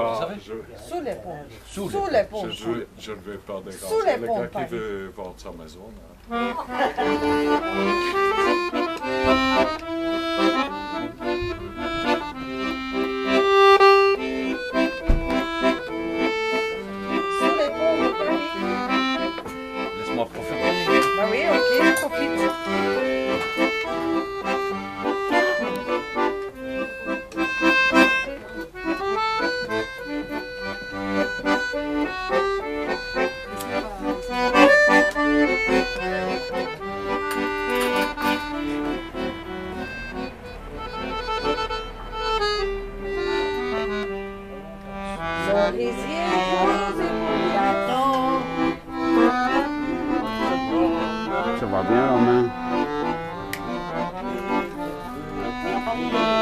pas. Sous les ponts. Sous Sous les ponts. Je ne vais pas déranger Sous les le ponts, gars Paris. qui veut vendre sa maison. Là. Sous les ponts de Paris. Laisse-moi profiter. Bah oui, ok, profite. Cerisier, rose et bouillon. Ça va bien, Romain?